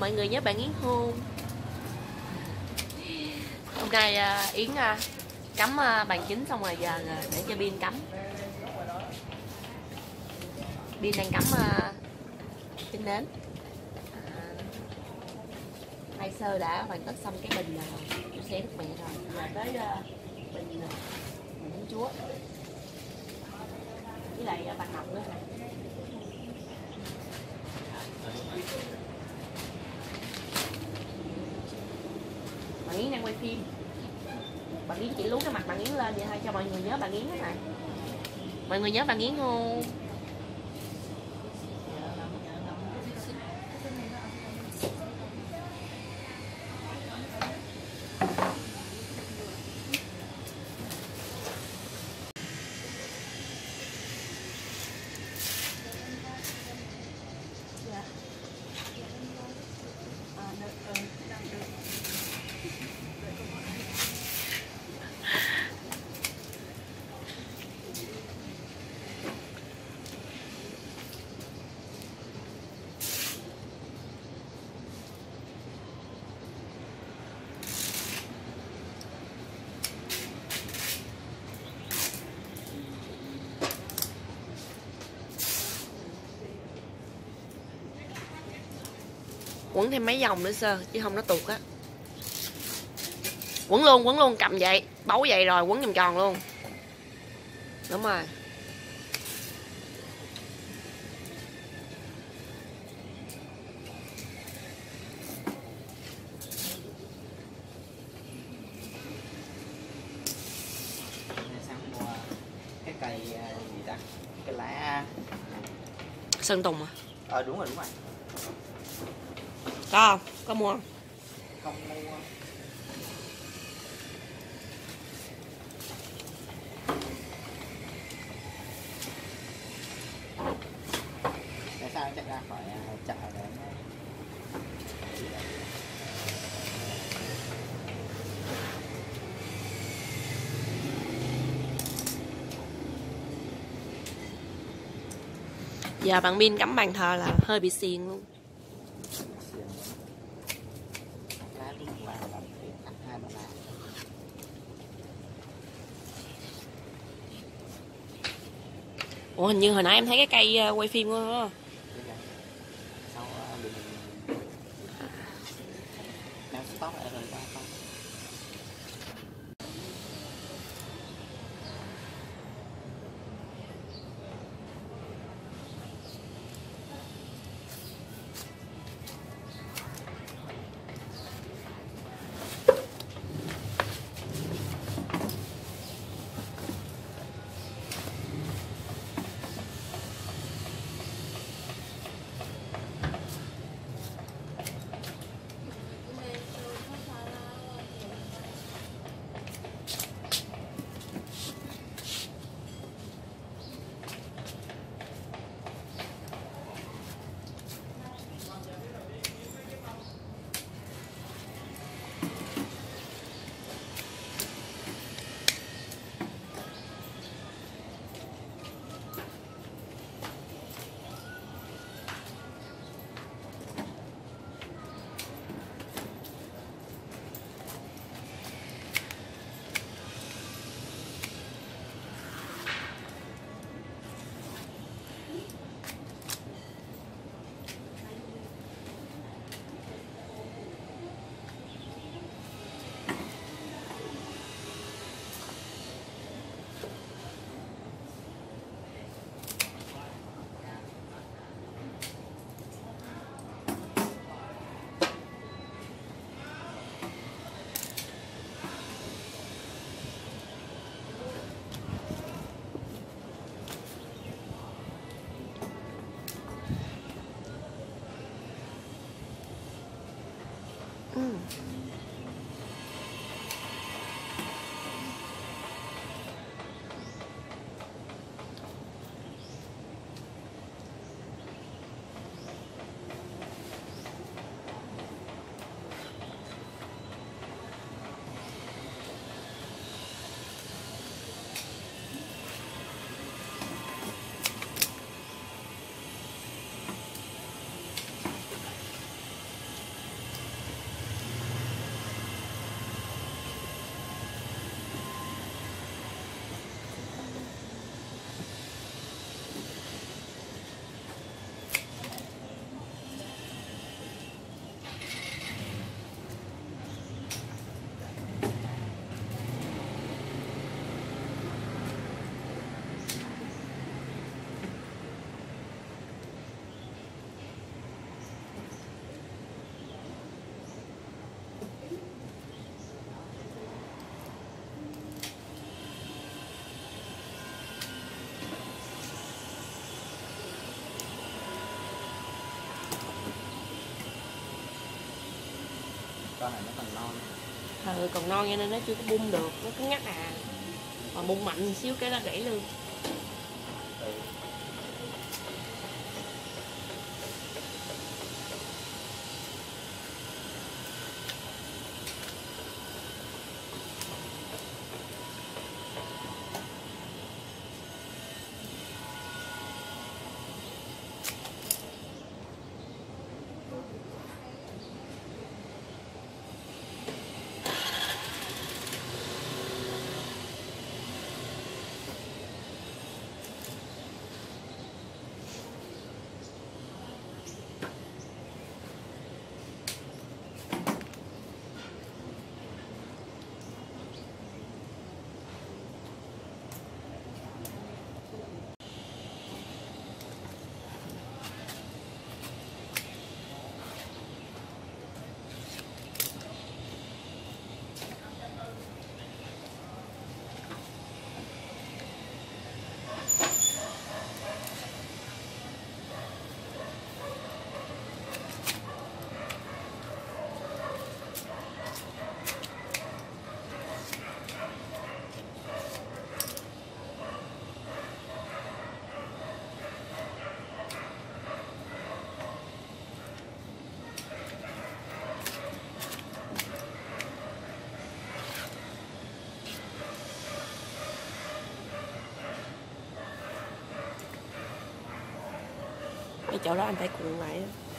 mọi người nhớ bạn Yến hôn. Hôm nay Yến cắm bàn chính xong rồi, giờ để cho pin cắm. Pin đang cắm pin nến. Hai sơ đã hoàn tất xong cái bình chú xe nước mẹ rồi. Giờ tới bình bún chúa với lại bàn ngọc nữa. Bạn Yến đang quay phim. Bạn Yến chỉ lú cái mặt bạn Yến lên vậy thôi cho mọi người nhớ bạn Yến đó này. Mọi người nhớ bạn Yến không? Quấn thêm mấy vòng nữa sơ chứ không nó tuột á. Quấn luôn, cầm vậy, bấu vậy rồi quấn vòng tròn luôn. Đúng rồi. Cái cây gì ta? Cái lá Sơn tùng à? Đúng rồi. Có không? Có mua không? Không mua. Tại sao chạy ra khỏi chợ rồi? Giờ bạn pin cắm bàn thờ là hơi bị xiên luôn. Ủa hình như hồi nãy em thấy cái cây quay phim của nó. con này nó còn non. Còn non cho nên nó chưa có bung được, nó cứng ngắc à. Mà bung mạnh một xíu cái nó gãy luôn. Ừ. Cái chỗ đó anh phải cuộn lại.